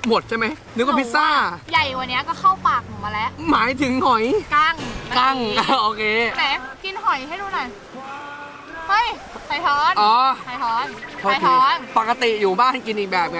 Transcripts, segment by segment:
หมดใช่ไหมนึกว่าพิซซ่าใหญ่กว่านี้ก็เข้าปากหนูมาแล้วหมายถึงหอยกั้งโอเคไหนกินหอยให้ดูหน่อยเฮ้ยไข่ท้อนไข่ท้อนปกติอยู่บ้านกินอีกแบบไง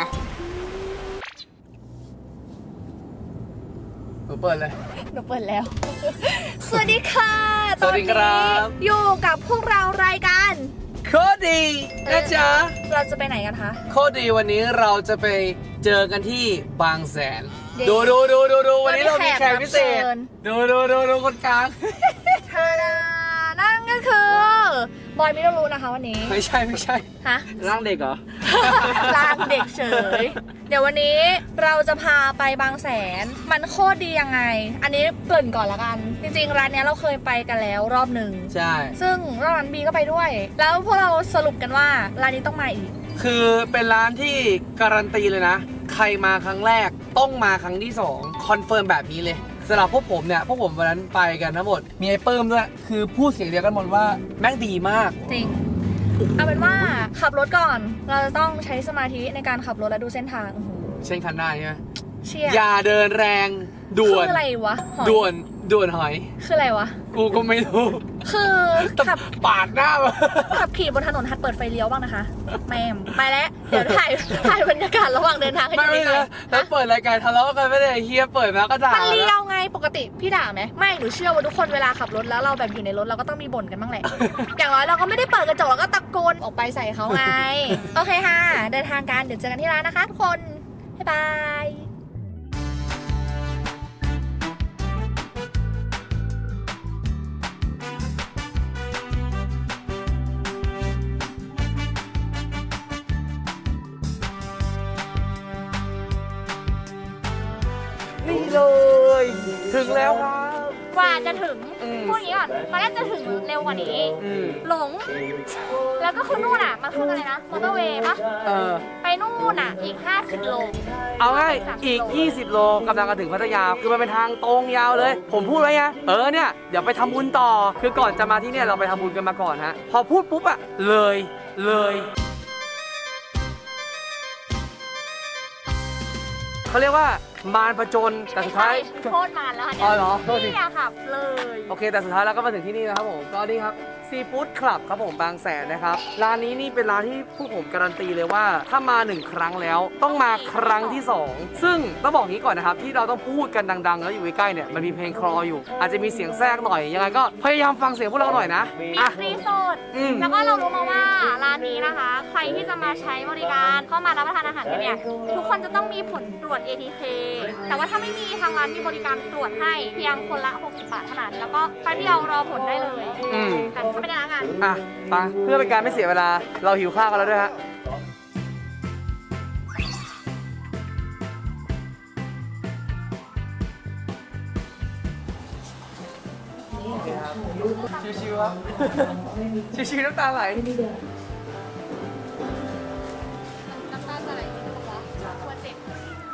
หนูเปิดเลยหนูเปิดแล้วสวัสดีค่ะสวัสดีครับอยู่กับพวกเรารายการโคดีนะจ๊ะเราจะไปไหนกันคะโคดีวันนี้เราจะไปเจอกันที่บางแสนดูวันนี้เรามีแขกพิเศษดูคนกลางเธอนั่นก็คือบอยไม่รู้นะคะวันนี้ไม่ใช่ฮะร่างเด็กเหรอร่างเด็กเฉยเดี๋ยววันนี้เราจะพาไปบางแสนมันโคตรดียังไงอันนี้เกริ่นก่อนละกันจริงๆร้านนี้เราเคยไปกันแล้วรอบหนึ่งใช่ซึ่งรอบนั้นบีก็ไปด้วยแล้วพวกเราสรุปกันว่าร้านนี้ต้องมาอีกคือเป็นร้านที่การันตีเลยนะใครมาครั้งแรกต้องมาครั้งที่2คอนเฟิร์มแบบนี้เลยสำหรับพวกผมเนี่ยวันนั้นไปกันทั้งหมดมีไอ้เปิ้มด้วยคือพูดเสียงเดียวกันหมดว่าแม่งดีมากจริงเอาเป็นว่าขับรถก่อนเราจะต้องใช้สมาธิในการขับรถและดูเส้นทางเช่นคันหน้าใช่ไหมเชี่ยอย่าเดินแรงด่วนคืออะไรวะด่วนหอยคืออะไรวะกูก็ไม่รู้คือขับปาดหน้าขับขี่บนถนนหัดเปิดไฟเลี้ยวบ้างนะคะแม่ไปแล้วเดี๋ยวถ่ายบรรยากาศระหว่างเดินทางให้ดูหน่อยแล้วเปิดรายการทะเลาะกันไม่ได้เฮียเปิดมาก็ด่ามันเลี้ยวไงปกติพี่ด่าไหมไม่หนูเชื่อว่าทุกคนเวลาขับรถแล้วเราแบบอยู่ในรถเราก็ต้องมีบ่นกันบ้างแหละอย่างน้อยเราก็ไม่ได้เปิดกระจกเราก็ตะโกนออกไปใส่เขาไงโอเคค่ะเดินทางกันเดี๋ยวเจอกันที่ร้านนะคะทุกคนบ๊ายบายนี่เลยถึงแล้วครับกว่าจะถึงพวกนี้ก่อนตอนแรกจะถึงเร็วกว่านี้หลงแล้วก็คือนู่นอ่ะมันคืออะไรนะมอเตอร์เวย์ปะไปนู่นอ่ะอีก50 โลเอาง่ายอีก20 โลกำลังจะถึงพัทยาคือมันเป็นทางตรงยาวเลยผมพูดไว้ไงเนี่ยเดี๋ยวไปทำบุญต่อคือก่อนจะมาที่เนี่ยเราไปทำบุญกันมาก่อนฮะพอพูดปุ๊บอ่ะเลยเขาเรียกว่ามารผจญแต่สุดท้ายโทษมารแล้วค่ะเหรอโทษสิอยากขับเลยโอเคแต่สุดท้ายเราก็มาถึงที่นี่นะครับผมก็นี่ครับซีฟู้ดคลับครับผมบางแสนนะครับร้านนี้นี่เป็นร้านที่ผู้ผมการันตีเลยว่าถ้ามา1 ครั้งแล้วต้องมาครั้งที่2ซึ่งต้องบอกงี้ก่อนนะครับที่เราต้องพูดกันดังๆแล้วอยู่ใกล้ๆเนี่ยมันมีเพลงคลออยู่อาจจะมีเสียงแทรกหน่อยยังไงก็พยายามฟังเสียงพวกเราหน่อยนะฟรีสดแล้วก็เรารู้มาว่าร้านนี้นะคะใครที่จะมาใช้บริการเข้ามารับประทานอาหารกันเนี่ยทุกคนจะต้องมีผลตรวจ ATK แต่ว่าถ้าไม่มีทางร้านมีบริการตรวจให้เพียงคนละ60 บาทเท่านั้นแล้วก็ไปเดียวรอผลได้เลยแต่ก็ไม่ได้นะงานไปเพื่อเป็นการไม่เสียเวลาเราหิวข้าวกันแล้วด้วยฮะชิวๆครับชิวๆน้ำตาไหลน้ำตาจะไหลจริงหรอตัวเจ็บ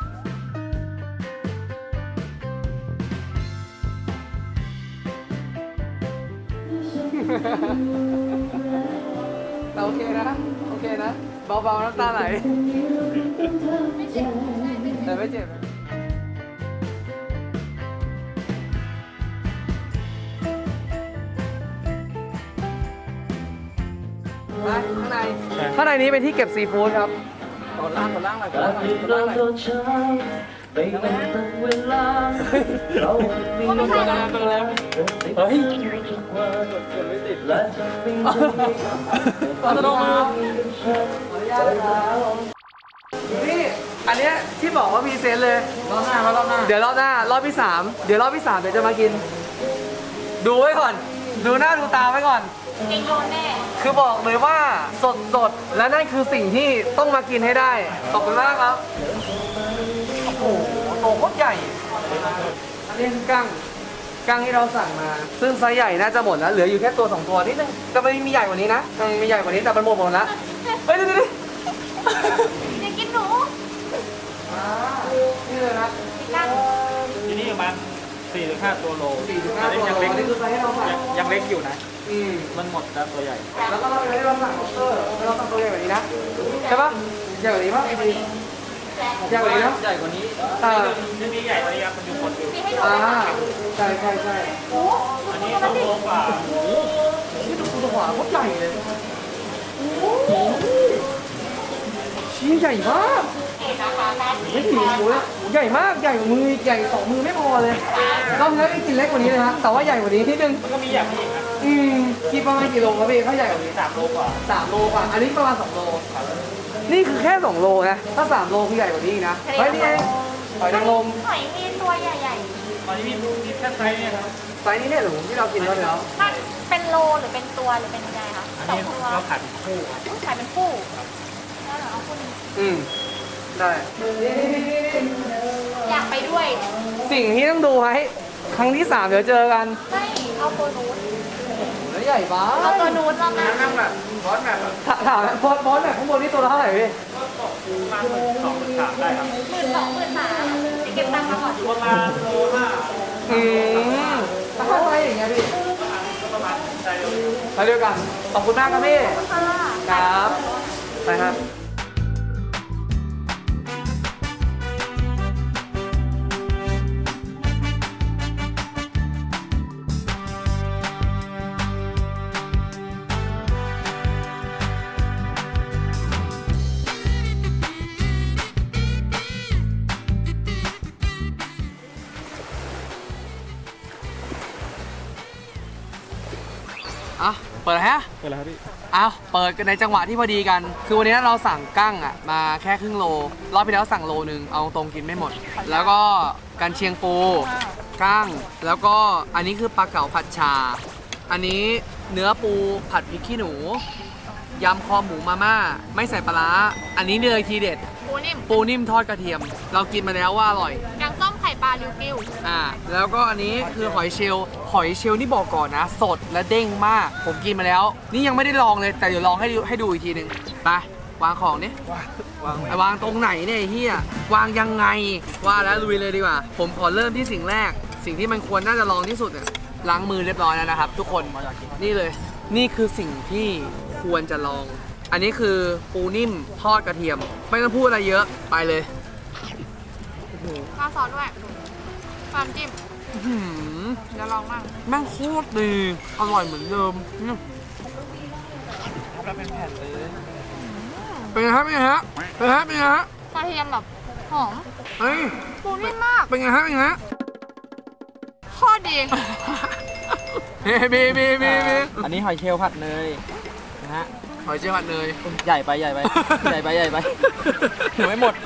โอเคนะเบาๆน้ำตาไหลไม่เจ็บแต่ไม่เจ็บข้างในนี้เป็นที่เก็บซีฟู้ดครับตอนล่างหน่อยไปตั้งเวลาไม่ใช่นะเฮ้ยไม่ติดแล้วตลกมานี่อันนี้ที่บอกว่ามีเซนเลยรอบหน้าเดี๋ยวรอบที่ 3เดี๋ยวจะมากินดูไว้ก่อนดูหน้าดูตาไว้ก่อนจริงโดนแน่คือบอกเลยว่าสดและนั่นคือสิ่งที่ต้องมากินให้ได้ขอบคุณมากครับโอ้โหโตโคตรใหญ่อันนี้คือกั้งที่เราสั่งมาซึ่งไซส์ใหญ่น่าจะหมดแล้วเหลืออยู่แค่ตัว2 ตัวนิดนึงแต่มันมีใหญ่กว่านี้นะมีใหญ่กว่านี้แต่มันหมดแล้วเฮ้ยดูอยากกินหนูนี่เลยนะที่นี่ประมาณ4-5 ตัวโลยังเล็กอยู่นะมันหมดแล้วตัวใหญ่แล้วก็เราสั่งตัวใหญ่แบบนี้นะใช่ปะใหญ่แบบนี้ปะใหญ่กว่านี้เนาะใหญ่กว่านี้ จะมีใหญ่กว่านี้ครับมันอยู่คนเดียวมีให้ดูใช่ใช่ใช่โอ้อันนี้2 โลกว่านี่ดูตัวขวาโคตรใหญ่เลยชี้ใหญ่มากไม่ถึงหูเลยใหญ่มากใหญ่กว่ามือใหญ่2 มือไม่พอเลยรอบนี้ได้กินเล็กกว่านี้เลยฮะแต่ว่าใหญ่กว่านี้นิดนึงมันก็มีอย่างนี้นะกินประมาณกี่โลครับพี่ถ้าใหญ่กว่านี้ 3 โลกว่า 3 โลกว่าอันนี้ประมาณ2 โลนี่คือแค่2 โลนะถ้า3 โลคือใหญ่กว่านี้อีกนะเฮ้ยนี่เองหอยนางรมหอยมีตัวใหญ่ตอนนี้มีแค่ไซส์เนี่ยครับไซส์นี้เนี่ยหรือที่เรากินแล้วๆมันเป็นโลหรือเป็นตัวหรือเป็นยังไงคะอันสองนี้ตัวเราผัดคู่ครับขายเป็นคู่แล้วเหรอเอาคู่นี้ได้อยากไปด้วยสิ่งที่ต้องดูไว้ครั้งที่ 3เดี๋ยวเจอกันไม่เอาตัวนู้นแล้วใหญ่มากเอาตัวนู้นแล้วนะนั่งแบบบอสแบบถามบอสแบบข้างบนนี่ตัวละเท่าไหร่พี่ประมาณ2-3ได้ครับ 12,000 13,000เก็บตังค์มาก่อนอยู่ประมาณโล5 ถ้าไซส์อย่างเงี้ยพี่ก็ประมาณไซส์เดียวกันไซส์เดียวกันขอบคุณมากครับพี่ค่ะครับไปครับเปิดฮะเปิดแล้วครับพี่เอาเปิดกันในจังหวะที่พอดีกัน คือวันนี้เราสั่งกั้งอ่ะมาแค่ครึ่งโล รอบที่แล้วสั่งโลนึง เอาตรงกินไม่หมด แล้วก็กันเชียงปู กั้ง แล้วก็อันนี้คือปลาเก๋าผัดชา อันนี้เนื้อปูผัดพริกขี้หนู ยำคอหมูมาม่า ไม่ใส่ปลาร้า อันนี้เลยทีเด็ดปูนิ่มปูนิ่มทอดกระเทียม เรากินมาแล้วว่าอร่อยแกงส้มไข่ปลาริวกิวแล้วก็อันนี้คือหอยเชลล์หอยเชลล์นี่บอกก่อนนะ สดและเด้งมาก ผมกินมาแล้ว นี่ยังไม่ได้ลองเลยแต่เดี๋ยวลองให้ดูอีกทีหนึ่งไปวางของนี่วางตรงไหนเนี่ยไอ้เฮียวางยังไงว่าแล้วลุยเลยดีกว่า ผมขอเริ่มที่สิ่งแรก สิ่งที่มันควรน่าจะลองที่สุดเนี่ยล้างมือเรียบร้อยแล้วนะครับ ทุกคนนี่เลย นี่คือสิ่งที่ควรจะลอง อันนี้คือปูนิ่มทอดกระเทียม ไม่ต้องพูดอะไรเยอะไปเลยข้าวซอสด้วยน้ำจิ้มอื้อหือเดี๋ยวลองมั่งแม่งโคตรดี อร่อยเหมือนเดิมนี่แล้วเป็นแผ่นเลยเป็นไงฮะเป็นไงฮะเป็นไงฮะเป็นไงฮะกระเทียมแบบหอมเฮ้ยปูนิ่มมากเป็นไงฮะเป็นไงฮะโคตรดีเฮ้ยบีอันนี้หอยเชลล์ผัดเนยนะฮะหอยเจียวผัดเนยใหญ่ไปใหญ่ไปใหญ่ไปใหญ่ไปถึงไม่หมด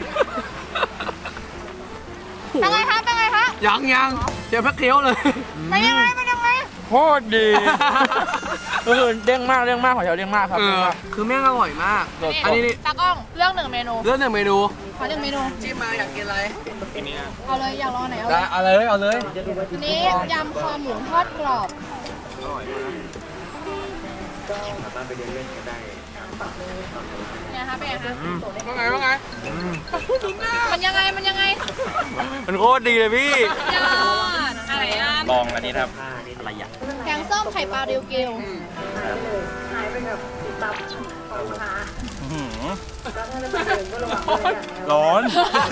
เป็นไงคะเป็นไงคะยังเจียวพักเคี้ยวเลยเป็นยังไงเป็นยังไงโคตรดีก็คือเด้งมากหอยเชลล์เด้งมากครับคือแม่งอร่อยมาก อันนี้นี่ตากล้องเรื่อง1 เมนูเรื่องหนึ่งเมนูขอ1 เมนูจิ้มมาอยากกินอะไรเอาเลยอยากลองไหนเอาได้เลยเอาเลยอันนี้ยำคอหมูทอดกรอบเนี่ยคะเป็นไงคะว่าไงมันยังไงมันยังไงมันโคตรดีเลยพี่ยอดอะไรอ่ะลองอันนี้ครับอะไรอย่างแกงส้มไข่ปลาริวกิวร้อน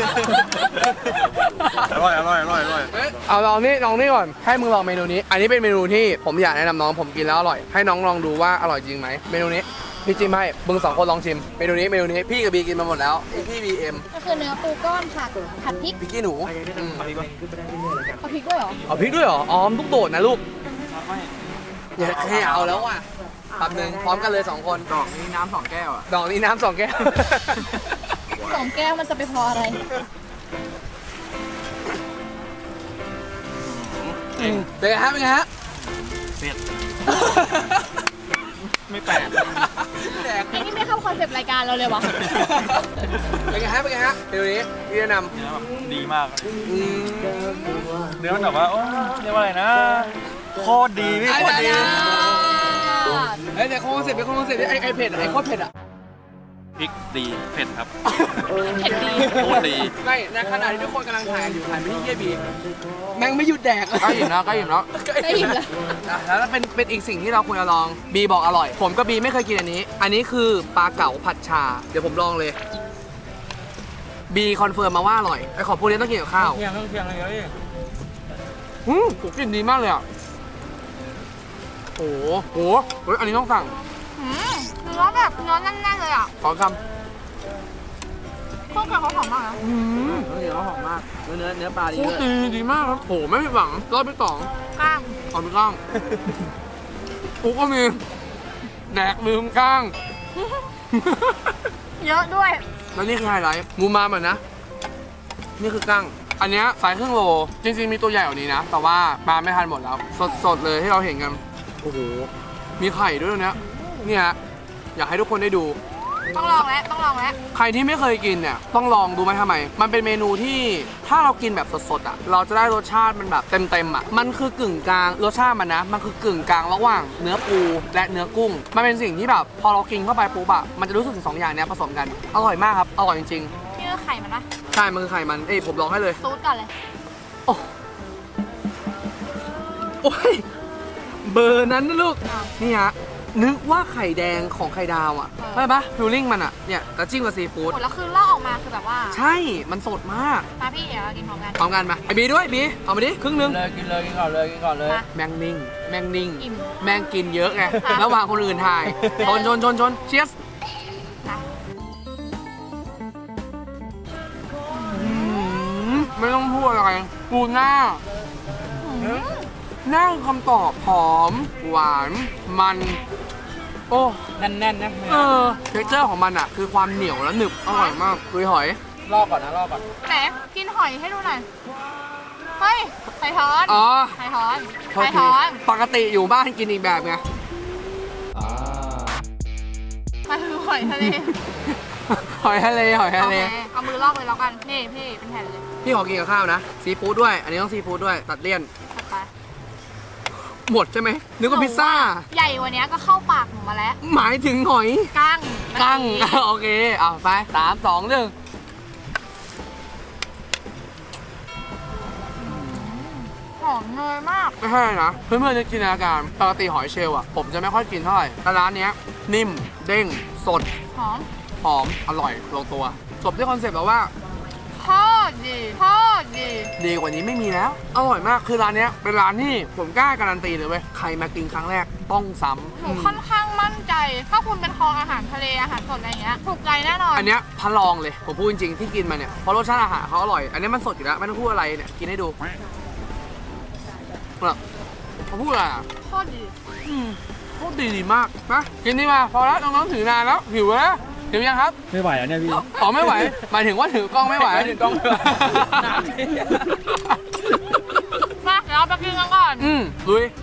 อร่อยเอาลองนี่ก่อนให้มึงลองเมนูนี้ อันนี้เป็นเมนูที่ผมอยากแนะนำน้องผมกินแล้วอร่อย ให้น้องลองดูว่าอร่อยจริงไหมเมนูนี้พี่จิ้มให้มึง2 คนลองชิมเมนูนี้พี่กับบีกินมาหมดแล้วไอพี่บีเอ็มก็คือเนื้อปูก้อนผัดพริกพี่กี้หนูอืมเอาพริกด้วยเหรอเอาพริกด้วยเหรออ๋อมลูกโดดนะลูกอย่าให้เอาแล้วอ่ะแป๊บนึงพร้อมกันเลย2 คนดอกนี้น้ำ2 แก้วอ่ะดอกนี้น้ำ2 แก้ว 2 แก้วมันจะไปพออะไรเป็นไงฮะเป็นไงฮะเสร็จไม่แปลกแดกไอ้นี่ไม่เข้าคอนเซปต์รายการเราเลยวะเป็นไงฮะเมนูนี้พี่แนะนำเนื้อแบบดีมากเนื้อมันแบบว่าโอ้เรียกว่าอะไรนะโคตรดีพี่โคตรดีเฮ้ยแต่คอนเซ็ปต์ไอเผ็ดไอโคตรเผ็ดอ่ะพริกดีเผ็ดครับเผ็ดดีโคตรดีไม่ในขณะที่ทุกคนกำลังถ่ายอยู่ถ่ายไปที่เยี่ยบีแม่งไม่หยุดแดกใกล้อิ่มแล้วได้ยินแล้วแล้วเป็นอีกสิ่งที่เราควรจะลองบีบอกอร่อย ผมกับบีไม่เคยกินอันนี้คือปลาเก๋าผัดชาเดี๋ยวผมลองเลยบีคอนเฟิร์มมาว่าอร่อยไอ้ของพวกนี้ต้องกินกับข้าวเคียงอะไรเงี้ยกลิ่นดีมากเลยอ่ะโอ้โหเฮ้ยอันนี้ต้องสั่งเนื้อแบบเนื้อแน่นๆเลยอ่ะขอคเครื่องแกงเขาหอมมากนะำเนื้อหอมมากเนื้อปลาดีโคตรดีมากครับโหไม่ผิดหวังรอบที่สองกล้างเอาไปก้างกูก็มีแดกลืมก้างเยอะด้วยแล้วนี่คือไฮไลท์มูมาเหมือนนะ นี่คือกั้ง อันเนี้ยไซส์ครึ่งโล จริงๆมีตัวใหญ่กว่านี้นะ แต่ว่าปลาไม่ทันหมดแล้ว สดๆเลยที่เราเห็นกัน โอ้โห มีไข่ด้วยตรงเนี้ยเนี่ยอยากให้ทุกคนได้ดูต้องลองแล้วต้องลองแล้วใครที่ไม่เคยกินเนี่ยต้องลองดูไหมทำไม มันเป็นเมนูที่ถ้าเรากินแบบสดๆอ่ะ เราจะได้รสชาติมันแบบเต็มๆอ่ะ มันคือกึ่งกลางรสชาติมันนะ มันคือกึ่งกลางระหว่างเนื้อปูและเนื้อกุ้ง มันเป็นสิ่งที่แบบพอเรากินเข้าไปปุ๊บอ่ะ มันจะรู้สึกถึงสองอย่างเนี้ยผสมกัน อร่อยมากครับ อร่อยจริงนี่คือไข่มันนะๆ ใช่ มันคือไข่มัน ผมลองให้เลยซูดก่อนเลยโอ้โอ้ยเบอร์นั้นนะลูก นี่ฮะ นึกว่าไข่แดงของไข่ดาวอ่ะใช่ปะฟิลลิ่งมันอ่ะ เนี่ยแล้วจิ้มกับซีฟู้ดหมดแล้วคือลอกออกมาคือแบบว่าใช่ มันสดมากมาพี่เดี๋ยวเรากินพร้อมกันพร้อมกันมาไอบีด้วยบีเอามาดิครึ่งนึงกินก่อนเลยมาแมงนิ่ง แมงนิ่งอิ่มแมงกินเยอะไงค่ะระหว่างคนอื่นถ่ายชนเชียสนะไม่ต้องพูดอะไรปูหน้าหน้าคำตอบหอม หวาน มัน โอ้แน่นนะเท็กเจอร์ของมันอ่ะ คือความเหนียวและหนึบ อร่อยมากลุยหอยลอกก่อนไหนกินหอยให้ดูหน่อย เฮ้ยไข่ทอนอ๋อไข่ทอนโทษไข่ทีทอนปกติอยู่บ้านกินอีกแบบไงมันคือหอยทะเลหอยทะเล หอยทะเลโอเคเอามือลอกเลยแล้วกัน นี่พี่เป็นแผ่นเลยพี่ขอกินกับข้าวนะ ซีฟู้ดด้วย อันนี้ต้องซีฟู้ดด้วย ตัดเลี่ยนถัดไปหมดใช่ไหมนึกว่าพิซซ่าใหญ่กว่านี้ก็เข้าปากหนูมาแล้วหมายถึงหอยกั้งกั้ง โอเค เอาไป3 2 1 หอมเนยมากไม่ใช่นะ เพื่อนๆจะจินตนาการปกติหอยเชลล์อ่ะ ผมจะไม่ค่อยกินเท่าไหร่แต่ร้านเนี้ย นิ่ม เด้ง สดหอมหอม อร่อยลงตัว จบด้วยคอนเซ็ปต์แล้วว่าโคตรดีโคตรดีดีกว่านี้ไม่มีแล้ว อร่อยมาก คือร้านเนี้ยเป็นร้านที่ผมกล้าการันตีเลยเว้ย ใครมากินครั้งแรกต้องซ้ำหนูค่อนข้างมั่นใจ ถ้าคุณเป็นคออาหารทะเลอาหารสดอะไรอย่างเงี้ย ถูกใจแน่นอนอันเนี้ยพะลองเลย ผมพูดจริงๆที่กินมาเนี่ยเพราะรสชาติอาหารเขาอร่อย อันนี้มันสดอยู่แล้วไม่ต้องพูดอะไรเนี่ย กินให้ดูแบบเขาพูดอะไรอ่ะโคตรดีโคตรดีมากนะกินดีมาพอแล้วน้องๆถือนานแล้วหิวแล้วหิวยังครับไม่ไหวแล้วเนี่ยพี่อ๋อไม่ไหวหมายถึงว่าถือกล้องไม่ไหวถือกล้องไม่ไหวมาเดี๋ยวเราไปกินกันก่อนลุย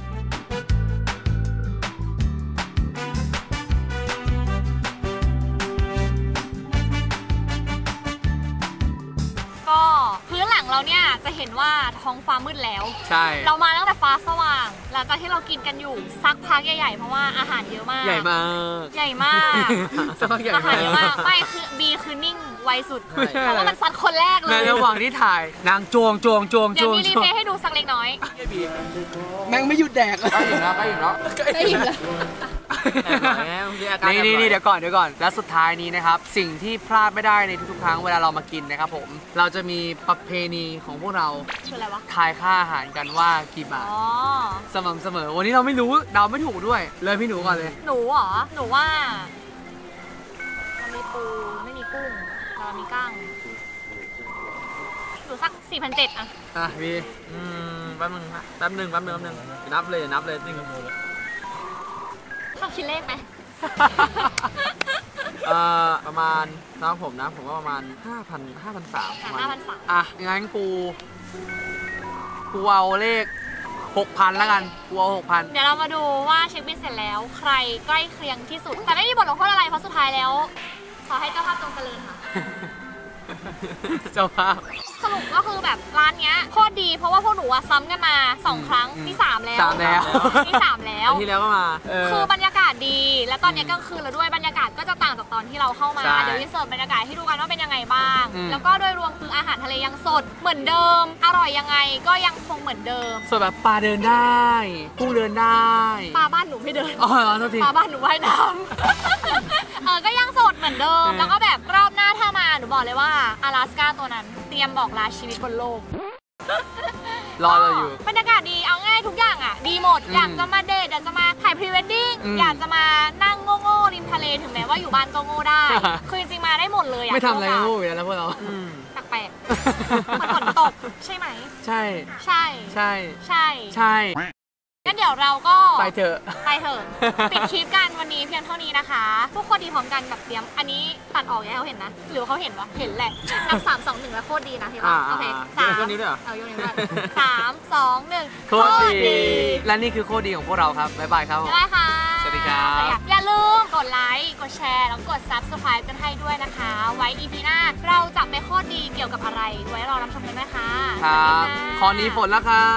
ก็พื้นหลังเราเนี่ยจะเห็นว่าท้องฟ้ามืดแล้วใช่เรามาตั้งแต่ฟ้าสว่าง หลังจากที่เรากินกันอยู่สักพักใหญ่ๆ เพราะว่าอาหารเยอะมากใหญ่มากใหญ่มากสักพักใหญ่อาหารเยอะมามาก ไม่คือบีคือนิ่งไวสุดไม่ใช่เพราะว่ามันซัดคนแรกเลในยระหว่างที่ถ่ายนางจวงเดี๋ยวมีรีเพลย์ให้ดูสักเล็กน้อยแม่งไม่หยุดแดกเลยใกล้อิ่มแล้วได้ยินแล้วนี่เดี๋ยวก่อน และสุดท้ายนี้นะครับ สิ่งที่พลาดไม่ได้ในทุกๆครั้งเวลาเรามากินนะครับผม เราจะมีประเพณีของพวกเราคืออะไรวะทายค่าอาหารกันว่ากี่บาทอ๋อสม่ำเสมอ วันนี้เราไม่รู้เดาไม่ถูกด้วย เลยพี่หนูก่อนเลยหนูเหรอ หนูว่าเรามีปูไม่มีกุ้งเรามีกั้งหนูสัก 4,700อะอ่ะพี่แป๊บนึงนับเลยจริงชอบคิดเลขไหมประมาณสำหรับผมนะผมว่าประมาณ 5,300 ประมาณ 5,300 อ่ะงั้นกูเอาเลข 6,000แล้วกันกูเอา 6,000 เดี๋ยวเรามาดูว่าเช็คบิลเสร็จแล้วใครใกล้เคียงที่สุด แต่ไม่มีบทลงโทษอะไรเพราะสุดท้ายแล้ว ขอให้เจ้าภาพจงเจริญค่ะเจ้าภาพสรุปก็คือแบบร้านเนี้ยโคตรดีเพราะว่าพวกหนูอะซ้ำกันมา2 ครั้งที่3แล้ว 3 แล้วที่3แล้วที่แล้วก็มาคือบรรยากาศาศดี แล้วตอนนี้กลางคืนแล้วด้วยบรรยากาศก็จะต่างจากตอนที่เราเข้ามาใช่เดี๋ยววินเสิร์ฟบรรยากาศให้ดูกันว่าเป็นยังไงบ้างอืมแล้วก็โดยรวมคืออาหารทะเลยังสดเหมือนเดิม อร่อยยังไงก็ยังคงเหมือนเดิมส่วนแบบปลาเดินได้กุ้งเดินได้ปลาบ้านหนูไม่เดินอ๋อโทษทีปลาบ้านหนูว่ายน้ำ ก็ยังสดเหมือนเดิม แล้วก็แบบรอบหน้าถ้ามาหนูบอกเลยว่า阿拉斯ก้าตัวนั้นเตรียมบอกลาชีวิตบนโลกรอเราอยู่บรรยากาศดีเอาง่ายทุกอย่างอ่ะดีหมด อยากจะมาเดทอยากจะมาถ่ายพรีเวดดิ้งอืมอยากจะมานั่งโง่ๆริมทะเลถึงแม้ว่าอยู่บ้านก็โง่ได้ คือจริงๆมาได้หมดเลยอ่ะไม่ทำอะไรพวกก็เราโง่อยู่แล้วนะพวกเราแปลกๆเหมือนฝนตกใช่ไหมใช่ใช่ใช่ใช่ใช่งั้นเดี๋ยวเราก็ไปเถอะไปเถอะปิดคลิปกันวันนี้เพียงเท่านี้นะคะทุกคนดีพร้อมกันแบบเตรียมอันนี้ตัดออกให้เขาเห็นนะหรือเขาเห็นวะเห็นแหละนับ3 2 1แล้วโคตรดีนะพี่ว่าโอเคอ่า 3 ยกนิ้วด้วยเหรอเอายกนิ้วด้วย3 2 1 โคตรดี และนี่คือโคตรดีของพวกเราครับ บ๊ายบายครับบ๊ายบายค่ะสวัสดีครับอย่าลืมกดไลค์กดแชร์แล้วกด Subscribe กันให้ด้วยนะคะ ไว้ EP หน้าเราจะไปโคตรดีเกี่ยวกับอะไรไว้รอรับชมกันด้วยค่ะคสวัสรัดีบค่ะขอหนี้ฝนแล้วครับ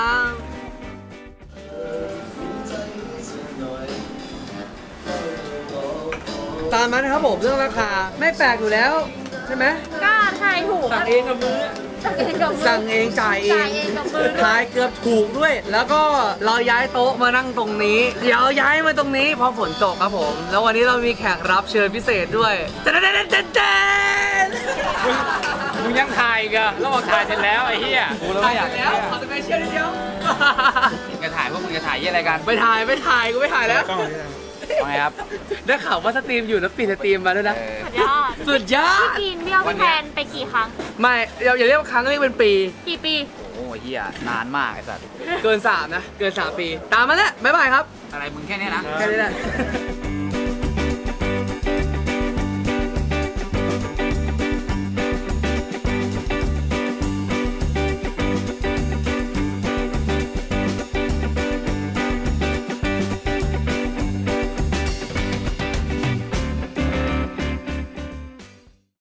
ตามมานะครับผมเรื่องราคาไม่แปลกอยู่แล้ว ใช่ไหมก็ทายถูกสั่งเองกับมือสั่งเองกับมือสั่งเองจ่ายเอจ่าง ยเองกับมือด้วยขายเกือบถูกด้วย แล้วก็เราย้ายโต๊ะมานั่งตรงนี้ เดี๋ยวย้ายมาตรงนี้เพราะฝนตกครับผม แล้ววันนี้เรามีแขกรับเชิญพิเศษด้วยเจ๊นมึงยังถ่ายอีกอะแล้วบอกถ่ายเสร็จแล้วไอ้เหี้ยกูแล้วไม่อยากแล้วขอสเปเชียลนิดเดียวจะถ่ายพวกมึงจะถ่ายยี่อะไรกันไม่ถ่ายกูไม่ถ่ายแล้วว่าไงครับได้ข่าวว่าสตรีมอยู่แล้วปิดสตรีมมาด้วยนะสุดยอดสุดยอดพี่กินเบี้ยวพี่แทนไปกี่ครั้งไม่อย่าเรียกว่าครั้งเรียกเป็นปีกี่ปีโอ้โหเหี้ยนานมากไอ้สัสเกิน 3 นะ เกิน 3 ปี ตามมาแล้วบ๊ายบายครับอะไรมึงแค่เนี้ยนะแค่นี้แหละ